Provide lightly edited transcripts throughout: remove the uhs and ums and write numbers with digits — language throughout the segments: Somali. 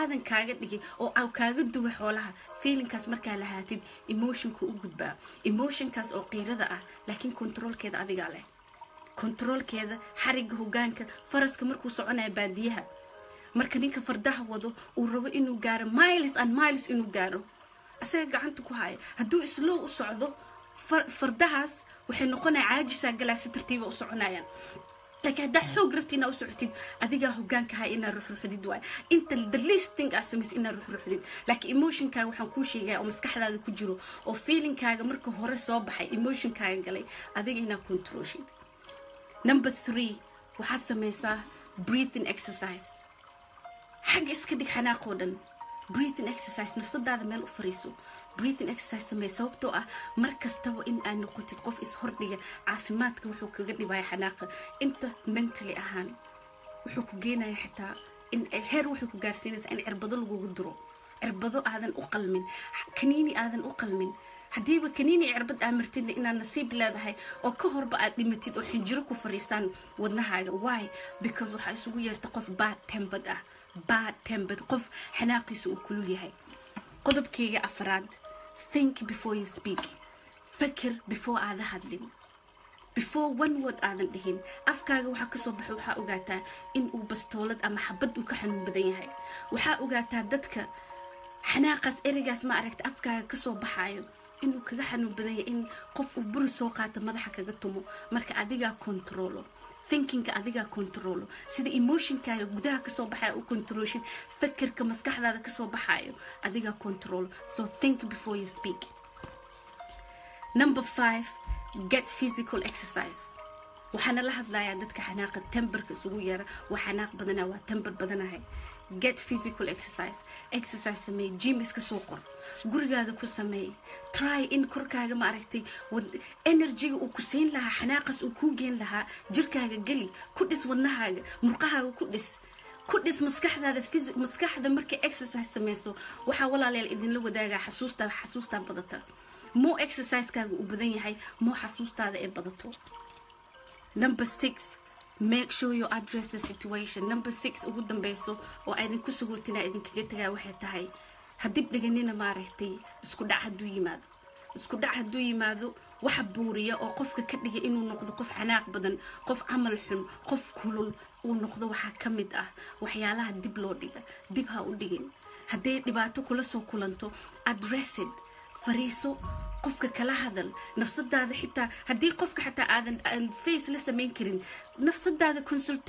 aadan kaaga dhigay oo aw kaaga duwa xoolaha feelingkaas markaa lahaatid emotionku u gudbaa emotionkaas oo qiirada ah laakiin controlkeeda adiga leh controlkeeda xariga hogaanka faraska markuu soconayo baadiyaha marka ninka fardaha wado uu rabo inuu gaaro miles and miles inuu gaaro asaga gacanta ku haya hadduu islow u socdo fardahaas waxay noqonaya caajisa galaa si tartiiba u soconayaan لكن هذا حوق ربتنا وسعتين أديك هجانك هاي إن الروح حديد واي أنت the least thing أسميس إن الروح حديد لكن emotion كا وحنكوشي جاي ومسكح هذا كجرو أو feeling كا مركو هورا صباحي emotion كا جالي أديك هنا كنتروشيد. Number 3 وحد سميسا breathing exercise حق إسكدك حناقودن breathing exercise نفس هذا مال أفريسو breathing exercise سمي سوبتو مركز تو إن أنا قلت تقف إسهر لي عافماتك وحوك قدي باي حناقة أنت mentally أهان وحوك جينا حتى إن هير وحوك جارسينس إن عربضل وقدرو عربضو آذن أقل من كنيني آذن أقل من حديبة كنيني عربض أمرتين إن نصيب لا هاي أو كهر بقى لمتيد وحنجرك وفريستان ودنها why because وحيسوق يرتقف bad tempered قف حناقي سوق كل لي هاي قضب كي أفراد think before you speak فكر before هذا هدلين before one word هذا دهين أفكار وحك صبح وحا أوجاتا إن وبستولد أما حبد وكحن بدني هاي وحا أوجاتا dadka حناقس إرجاس ما عرفت أفكار كصبح هايو إنه كحن بدني إن قف وبرسو قات مضحك قطمو مرك أديجا كنترولو thinking أديجا كنترولو سيد emotion كا جدها كصبح أو controltion فكر كمسكح هذا كصبح أيو أديجا كنترول so think before you speak. Number 5 get physical exercise وحنا لاحظ لا يعدد كحناق التمبر كسويرة وحناق بدنا وتمبر بدنا هاي get physical exercise سمي جيمس كسوقر قرق هذا كسمي try in كركاجة ما عرفتي energy وكسين لها حناقس وكوجين لها جركاجة قلي كدس ودنها مرقها كدس مسكح هذا فيزيك مسكح هذا مركي exercise سميسو وحاول على الإذن لو داجا حسوستا بدتا مو exercise كاجو وبدني هاي مو حسوستا هذا بدتو. Number 6 make sure you address the situation. Number 6 ugu dambayso oo aydin ku suguutina idin kaga tagaa waxay tahay hadib dhiganina maaragtay isku dhac haduu yimaado waxa buuriya oo qofka ka dhigay inuu noqdo qof xanaaq badan qof amal xun qof kulul uu noqdo waxa kamid ah waxyaalaha dib loo dhiga dib ha u dhigin haday dhibaato kula soo kulanto address it fariiso qofka kala hadal nafsadaada xitaa hadii qofka xitaa aadan face la sameyn karin nafsadaada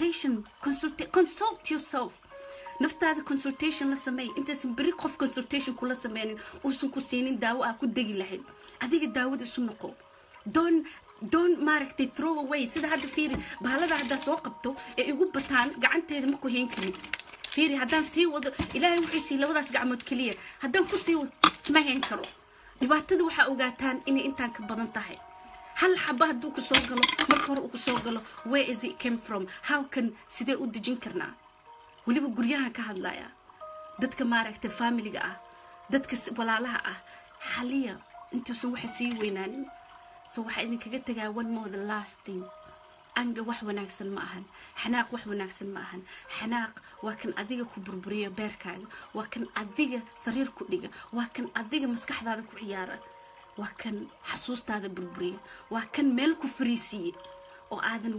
consult yourself naftaada consultation la sameey intaas bari qof consultation kula sameynin uusan ku siinin daawo ah ku dagi lahayn adiga daawada isu noqo don't maaragtay throw away sida hadda fiiri bahalada hadda soo qabto ee igu bataan gacanteeda ma ku heen karin fiiri haddaan sii wado ilaahay wuxuu sii labadaas gacmood kaliya haddaan ku sii wado ma heen karo dhibaatada waxa ogaataan inay intaan ka badan tahay hal xaba haduu ku soo galo marka hore uu ku soo galo where is it came from how can sidee u dejin karnaa waliba guryaha ka hadlaya dadka maaragtay family-ga ah dadka walaalaha ah xaliya intuusan waxa sii weynaanin soo waxa idin kaga tagaa one more the last thing anga wax wanaagsan ma ahan xanaaq wax wanaagsan ma ahan xanaaq waa kan adiga ku burburiyo beerkaaga waa kan adiga sariir ku dhiga waa kan adiga maskaxdaada ku ciyaara waa kan xasuustaada burburiyo waa kan meel ku fariisiye oo aadan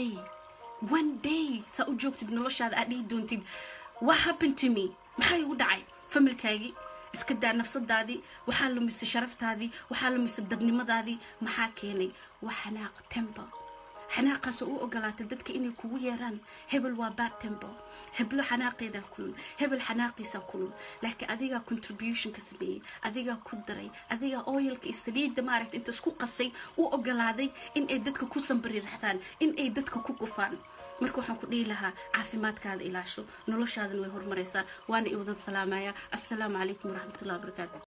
one day sa u joogtid noloshaada aad dhigi doontid what happened to me maxay ugu dhacay familkaagi iska daa nafsadaadii waxaa lumisay sharaftaadii waxaa lumisay dadnimadaadii maxaa keenay waa xanaaq temper حناقة سوء قلات الدتك إني كويران هبل وباد تمبو هبل حناقي ذا كلون هبل حناقي ساكلون لكن أذيك contribution كسبي أذيك كدري أذيك أويل كيستليد دمارك أنت سكو قصي وقلادي إن أيدتك كوسم بري رحثان إن أيدتك كوكوفان مركو حنقولي لها عافيمات كذا إلى شو نلوش هذا ويهور مريسا وأنا إيوضن سلامايا السلام عليكم ورحمة الله وبركاته.